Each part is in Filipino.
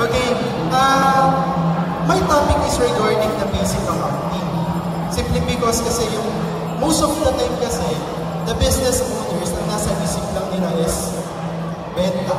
Okay, my topic is regarding the basic accounting. Simply because kasi yung most of the time kasi, the business owners ang nasa isip lang nila is benta.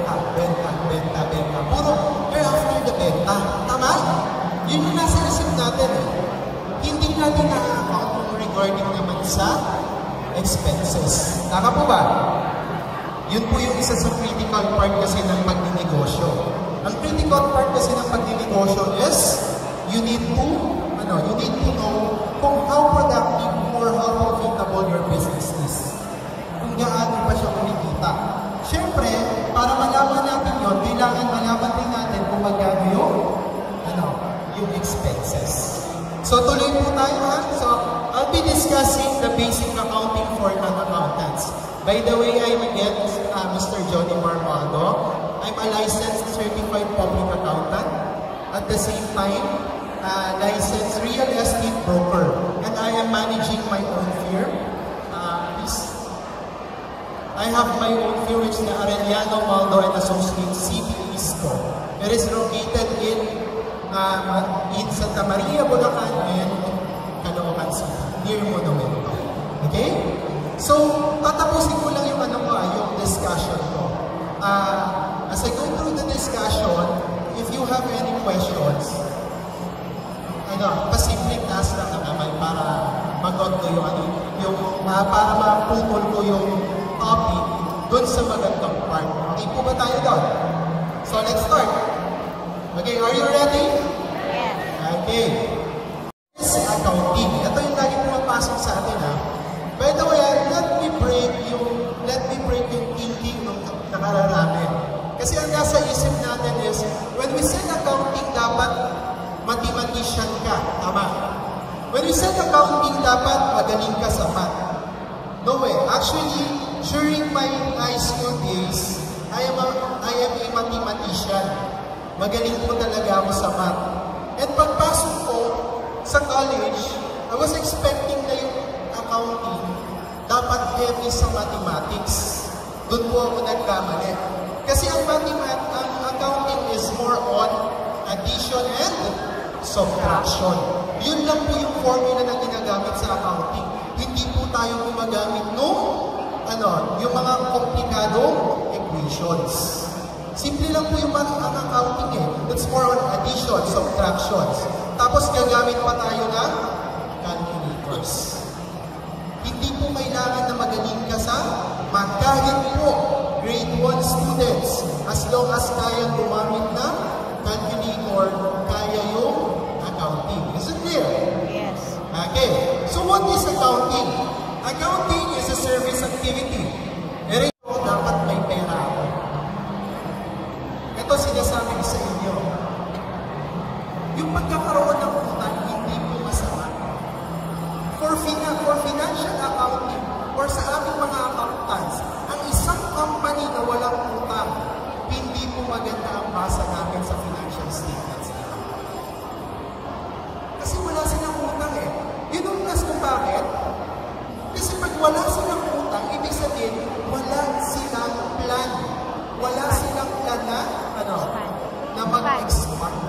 Puro, we're after the benta. Tama? Yun yung nasa isip natin eh. Hindi natin na-account regarding naman sa expenses. Tama po ba? Yun po yung isa sa critical part kasi ng pagninegosyo. Ang critical part kasi ng pagninegosyo is you need to know kung how productive or how profitable your business is. Kung gaano pa siya kumikita. Siyempre, para malaman natin yun, kailangan malaman din natin kung magkano yung expenses. So, tuloy po tayo ha. So, I'll be discussing the basic accounting for non-accountants. By the way, I'm again Mr. Johnny Marmaldo. I'm a licensed certified public accountant. At the same time, licensed real estate broker. And I am managing my own firm. I have my own firm which is the Arellano Maldo and Associates CPEs Co. It is located in Santa Maria, Bulacan and Caloocan City, near Monumento. Okay? So, tatapusin ko lang yung yung discussion ko. As I go through the discussion, if you have any questions, pasimpleng task lang naman para mag-on ko para mapupul ko yung topic dun sa magandang part. Okay po ba tayo doon? So, let's start. Okay, are you ready? Yes. Okay. This is accounting. Ito yung lagi pumapasok sa atin ha. By the way, let me break yung thinking ng nakararamin. Kasi ang nasa isip natin is, when we said accounting, dapat mathematician ka. Tama. When we said accounting, dapat magaling ka sa math. No way. Actually, during my high school days, I am a mathematician. Magaling po talaga ako sa math. At pagpasok ko sa college, I was expecting na yung accounting dapat heavy sa mathematics. Doon po ako nagkamali. Kasi ang accounting is more on addition and subtraction. Yun lang po yung formula na ginagamit sa accounting. Hindi po tayo gumagamit yung mga komplikadong equations. Simple lang po yung ang accounting eh. It's more on addition, subtractions. Tapos gagamit pa tayo ng calculators. Hindi po kailangan na magaling ka sa math. Kahit po, grade 1 students, as long as kayang gumamit ng calculator, kaya yung accounting. Is it clear? Yes. Okay. So what is accounting? Accounting is a service activity. Pero dapat may pera ako. Ito sinasabi ko sa inyo. Yung pagkakaroon ng utang, hindi po masama. For financial accounting, or sa ating mga accountants, ang isang company na walang utang, hindi po maganda ang basa namin sa financial statements. Kasi wala silang utang eh. Yun kung bakit? Kasi pag wala silang utang, ibig sabihin, wala silang plan. Wala silang plan na mag-expand.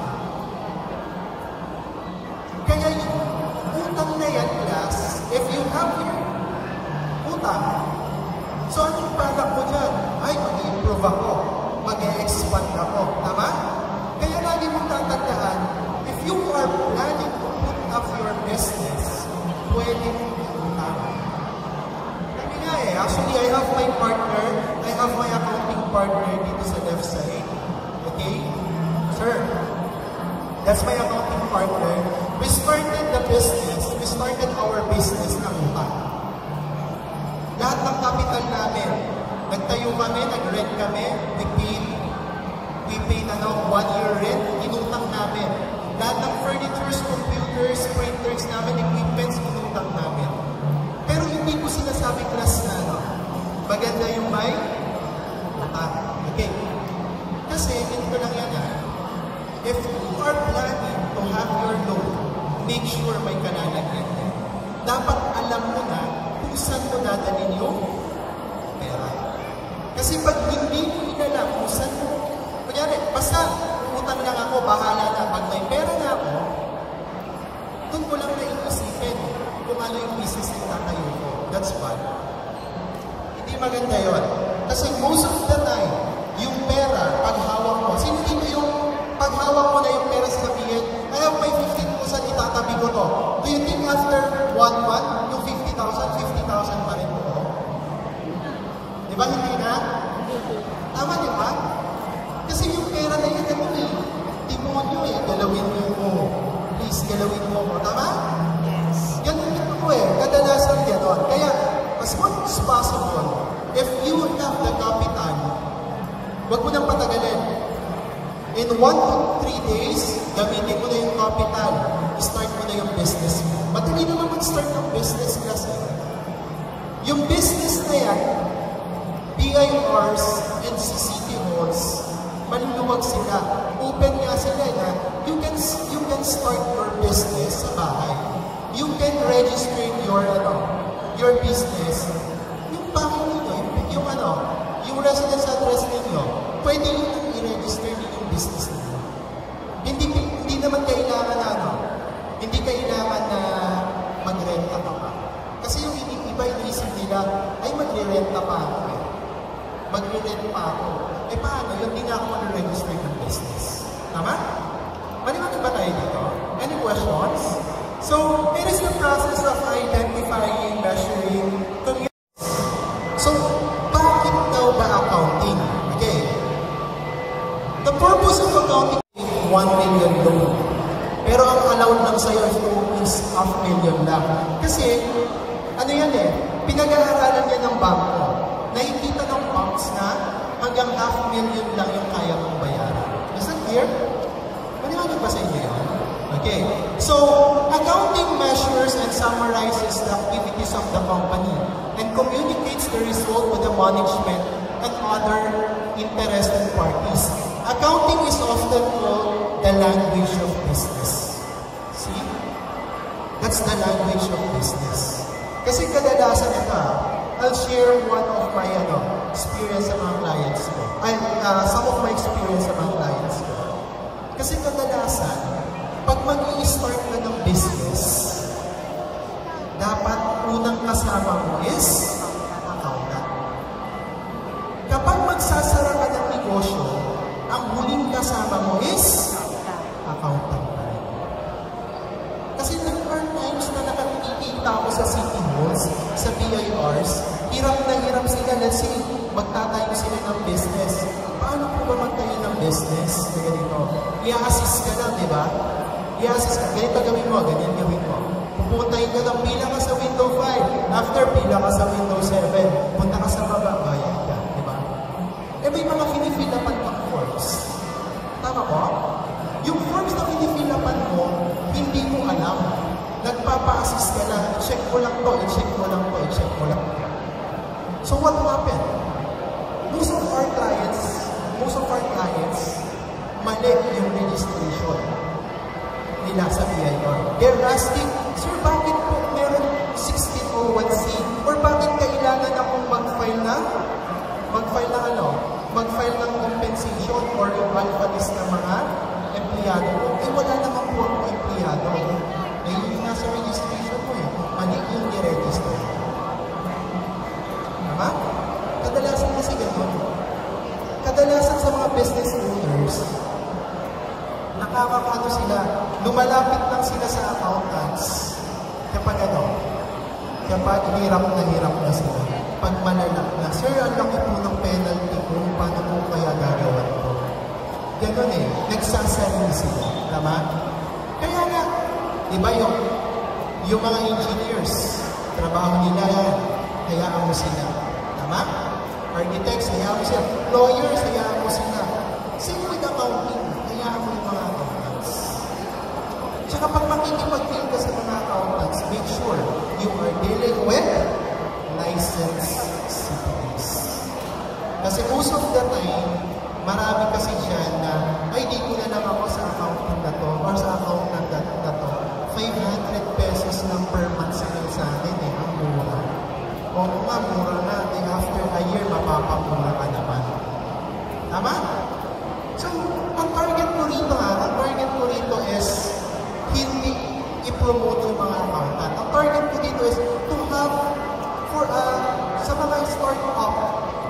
Kaya yung utang na yan, class, if you have your utang, so anong balak mo dyan? Ay, mag-improve ako. Mag-expand ako. Tama? Kaya lagi mong tatandaan, if you are planning to put up your business, pwede mong utang. Kami nga eh. Actually, I have my partner. I have my accounting partner dito sa left side. Okay? Sir, that's my accounting partner. We started the business. We started our business ng utang. Lahat ng capital namin, nagtayo kami, nag-rent kami, we paid 1 year rent, inutang namin. Lahat ng furnitures, computers, printers namin, equipments, inutang namin. Pero hindi ko sinasabi class na maganda yung may utang. Okay. Kasi, ganito lang yan if you are planning to have your loan, make sure may kalalagyan. Dapat alam mo na kung saan mo dadalhin yung pera. Kasi pag hindi mo inalam kung saan mo, kunyari, basta utang lang ako, bahala na. Pag may pera na ako, doon ko lang naiisipin kung ano yung business na tatayo ko. That's why. Hindi maganda yun. Kasi most of the time, yung pera, paghawak mo, sino dito yung paghawak mo na yung pera sasabihin, ayaw may 15,000 itatabi ko to. Do you think after 1 month, yung 50,000 pa rin ko? Di ba hindi na? Tama, di ba? Kasi yung pera na yun, ano eh, demonyo eh, galawin mo ko. Please, galawin mo ko. Tama? Yes. Ganun ito ko eh, kadalasan gano'n. Kaya, as much as possible, if you have the capital, wag mo nang patagalin. In 1 to 3 days, gamitin mo na yung capital. Start mo na yung business mo. Madali naman mag-start ng business kasi. Yung business na yan, BIRs and city halls, maluluwag sila. Open nga sila na you can start your business sa bahay. You can register your business. Yung bahay ninyo, yung residence address ninyo, pwede yung i-register yung business ninyo. Hindi naman kailangan hindi kailangan na magrenta ka pa. Kasi yung iba inisip nila, ay magre-renta pa ako eh. Magre-rent pa ako. Eh paano? Yung di na ako mag-register ng business. Tama? Maliwanag ba tayo dito? Any questions? So, it is the process of identifying, measuring, so, bakit daw ba accounting? Okay. The purpose of accounting is 1 million loan. Pero ang allowed lang sa'yo is 500,000 lang. Kasi, ano yan eh, pinag-aaralan yan ng bangko. Nakikita ng banks na hanggang 500,000 lang yung kaya mong bayaran. Is that clear? Maniwala ba sa inyo yun? Okay. So, accounting measures and summarizes the activities of the company and communicates the result with the management and other interested parties. Accounting is often called the language of business. See? That's the language of business. Kasi kadalasan ito, I'll share one of my experience sa mga clients ko. Some of my experience sa mga clients ko. Kasi kadalasan, pag mag-i-start ka ng business, dapat unang kasama mo is accountant. Kapag magsasara ka ng negosyo, ang huling kasama mo is accountant. Kasi there are times na nakakikita ako sa city halls, sa BIRs, hirap na hirap sila. Let's say, magtatayo sila ng business. Paano po ba magtayo ng business? Na ganito. I-assist ka lang, di ba? I-assist ka. Ganito gawin mo, ganyan gawin mo. Pupuntahin ka ng pila ka sa window 5. After, pila ka sa window 7. Punta ka sa baba, bayan ka. Di ba? Eh, may mga finifilapan pang forms. Tama po? Yung forms na finifilapan mo, hindi mo alam. Nagpapa-assist ka lang. I-check mo lang to, i-check mo lang to, i-check mo lang to. So what happened? Most of our clients, mali yung registration nila sa BIR. They're asking, sir, bakit po meron 1601C? Or bakit kailangan akong mag-file ng compensation or yung alpha list ng mga empleyado ko? Eh, wala naman po ang empleyado. Eh, yung nasa registration mo eh. Mali yung i-register. Tama? Kadalasan kasi gano'n. Kadalasan sa mga business owners, nakakakano sila, lumalapit lang sila sa accountants kapag hirap na sila. Pag malalak na, sir, ang laki po ng penalty ko, paano po kaya gagawa ko? Gano'n eh, nagsasarili sila. Tama? Kaya nga, di ba yung mga engineers, trabaho nila yan, hayaan mo sila. Tama? Architects, hayaan mo sila. Lawyers, hayaan mo sila. Same with accounting, hayaan mo yung mga accountants. Tsaka pag makikipag-deal ka sa mga accountants, make sure you are dealing with licensed CPAs. Kasi most of the time, marami kasi dyan na, ay, dito na lang ako sa accountant na to, or sa accountant na to, 500 pesos lang per month sila sa akin eh, ang mura. Oo nga, mura na. And after a year, mapapamura ka naman. Tama? So, ang target mo rin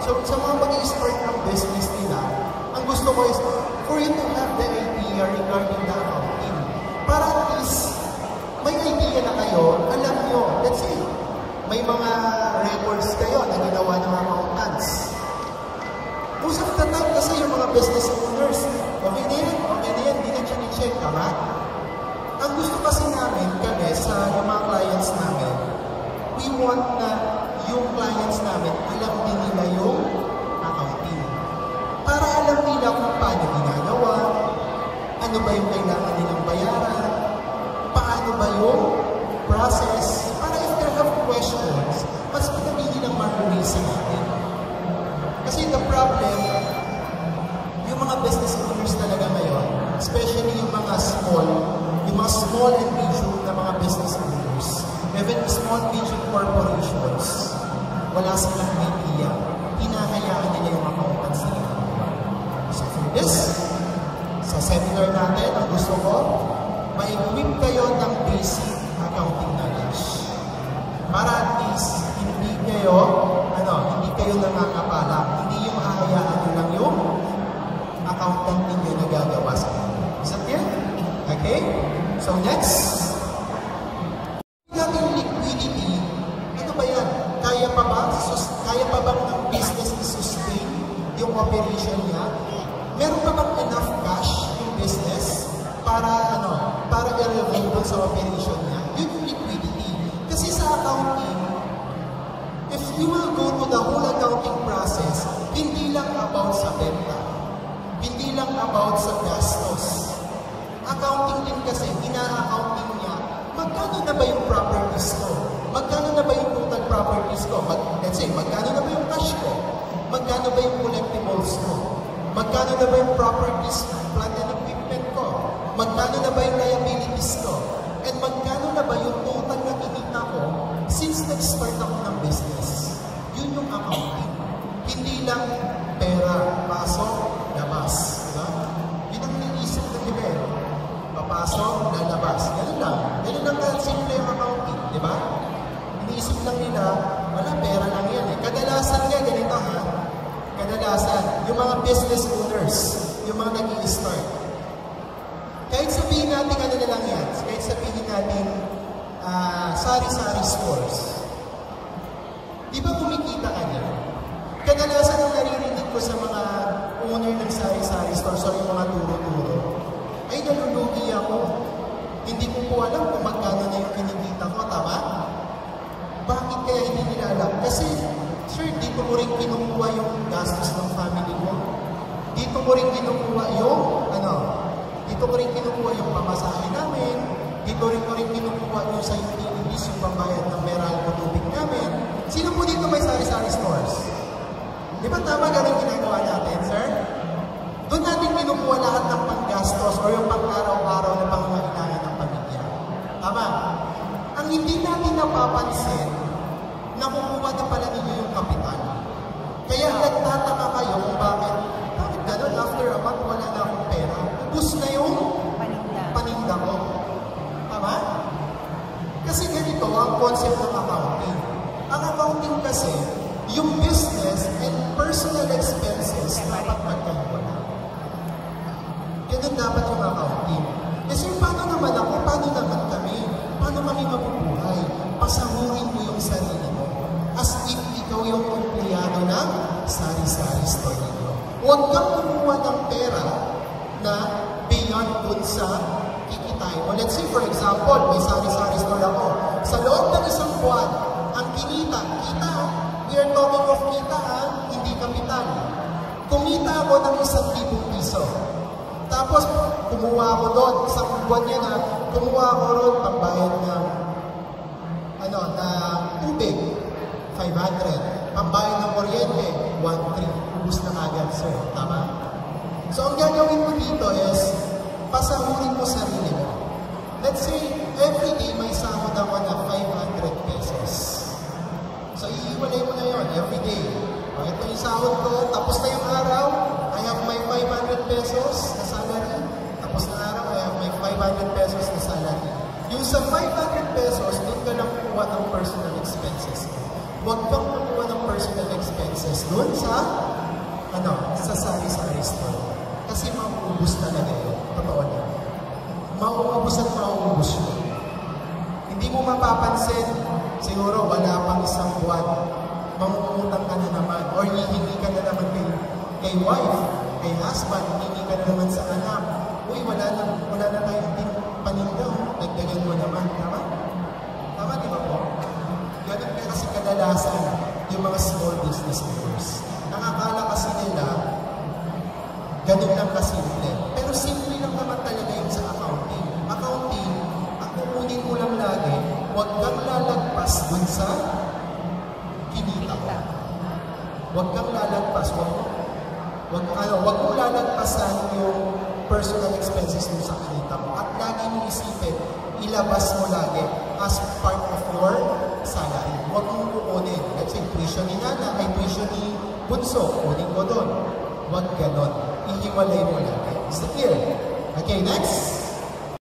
So, sa mga mag-i-start ng business nila, ang gusto ko is for you to have the idea regarding the accounting. Para at least, may idea na kayo, alam nyo, let's say, may mga records kayo na ginawa ng accountants. Most of the time kasi yung mga business owners, okay na yan, hindi na check, tama? Ang gusto kasi namin kami sa yung mga clients namin, we want na yung clients namin, alam din nila yung accounting. Para alam nila kung paano ginagawa, ano ba yung kailangan nilang bayaran, paano ba yung process, para if they have questions, mas madali nilang ma-raise sa atin. Kasi the problem, yung mga business owners talaga ngayon, especially yung mga small and medium na mga business owners, even small medium corporations, wala silang idea. Hinahayaan nila yung accountants nila. So for this, sa seminar natin, ang gusto ko, ma-equip kayo ng basic accounting knowledge. Para at least, hindi kayo nangangapala. Hindi yung hahayaan nyo lang yung accountant ninyo na gagawa sa inyo. Is that clear? Okay? So next, natin liquidity, ano ba yan? Kaya pa bang ng business na sustain yung operation niya? Meron pa bang enough cash yung business para i-revolve sa operation niya? Yun yung liquidity. Kasi sa accounting, if you will go to the whole accounting process, hindi lang about sa benta. Hindi lang about sa gastos. Accounting din kasi, ina-accounting niya, magkano na ba yung properties ko? Magkano na ba yung total properties ko? Let's say, magkano na ba yung cash ko? Magkano ba yung collectibles ko? Magkano na ba yung properties, plant and equipment ko? Magkano na ba yung liabilities ko? And magkano na ba yung total na kinita ko since nag-start ako ng business? Yun yung accounting. Hindi lang pera, pasok, labas. Diba? Yun ang naisip ng iba. Papasok, lalabas. Ganun lang. Ganun lang na simple yung accounting. Diba? Iniisip lang nila, wala, pera lang yan eh. Kadalasan nga, ganito ha. Kadalasan, yung mga business owners, yung mga nag-i-start. Kahit sabihin natin ano na lang yan, kahit sabihin natin sari-sari stores. Di ba kumikita ka niya? Kadalasan ang naririnig ko sa mga owner ng sari-sari stores o yung mga turo-turo, ay nalulugi ako. Hindi ko po alam kung magkano na yung kinikita ko, tama? Bakit kaya hindi nila alam? Kasi, sir, dito mo rin kinukuha yung gastos ng family mo. Dito mo rin kinukuha yung pamasahe namin. Dito rin kinukuha yung sa utilities, yung pambayad ng Meralco tubig namin. Sino po dito may sari-sari stores? Di ba tama ganun ginagawa natin, sir? Doon natin kinukuha lahat ng panggastos o yung pang-araw-araw na pangangailangan ng pamilya. Tama? Ang hindi natin napapansin, nakukuha na pala ninyo yung kapital. Kaya nagtataka kayo kung bakit ganun, after a month, wala na akong pera. Ubus na yung paninda ko. Tama? Kasi ganito ang concept ng accounting. Ang accounting kasi, yung business and personal expenses dapat magkahiwala. Ganun dapat yung accounting. Kasi paano naman ako? Paano naman kami? Paano kami mabubuhay? Pasahurin mo yung sarili mo. As if ikaw yung empleyado ng sari-sari store nito. Huwag kang kumuha ng pera na beyond dun sa kikitain mo. Let's say, for example, may sari-sari store ako. Sa loob ng isang buwan, ang kita, we are talking of kita, hindi kapital. Kumita ako ng 1,000 piso. Tapos, kumuha ako doon, isang buwan yan kumuha ako doon, pambayad ng tubig, 500. Pambayad ng kuryente, 1,300. Ubus na agad, sir. Tama? So, ang gagawin mo dito is, pasahurin mo sarili mo. Let's say, every day may sahod ako na 500 pesos. So, iiwalay mo na yun, every day. O, ito yung sahod ko, tapos na yung araw, I have my 500 pesos na salary. Tapos na araw, I have my 500 pesos na salary. Yung sa 500 pesos, doon ka lang kukuha ng personal expenses. Huwag kang kukuha ng personal personal expenses doon sa sa sari-sari store. Kasi mauubos talaga yun. Totoo na. Mauubos at mauubos yun. Hindi mo mapapansin, siguro wala pang isang buwan, mangungutang ka na naman, or hihingi ka na naman kay wife, kay husband, hihingi ka na naman sa anak. Uy, wala na tayong panindaw, nagdagan mo naman, tama? Tama, di ba po? Ganun kaya kasi kadalasan yung mga small business owners. Nakakala kasi nila, ganun lang kasimple. Pero simple lang naman talaga yung sa accounting. Accounting, ang kukunin mo lang lagi, huwag kang lalagpas dun sa kinita mo. Huwag kang lalagpas. Huwag mo lalagpasan yung personal expenses mo sa kinita mo. At lagi mo isipin, ilabas mo lagi as part of your salary. Huwag mong kukunin. Let's say, tuition ni Nana, ay tuition ni Bunso, kunin ko doon. Huwag ganon. Ihiwalay mo lagi. Is that clear? Okay, next.